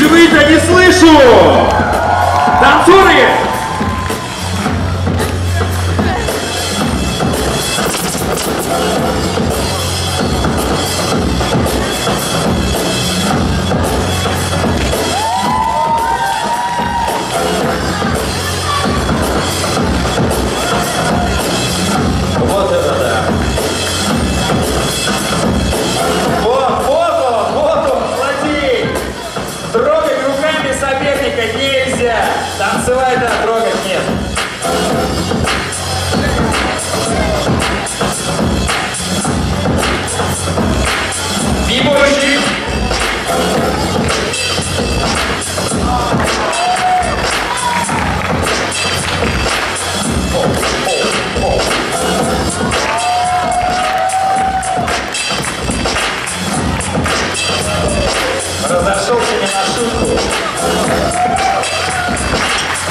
Выйдите, не слышу! Танцоры! Вот это да! Вот он, злодей! Трогать руками соперника нельзя! Танцевать, да, трогать нет! Бибочки! Разошелся не на шутку.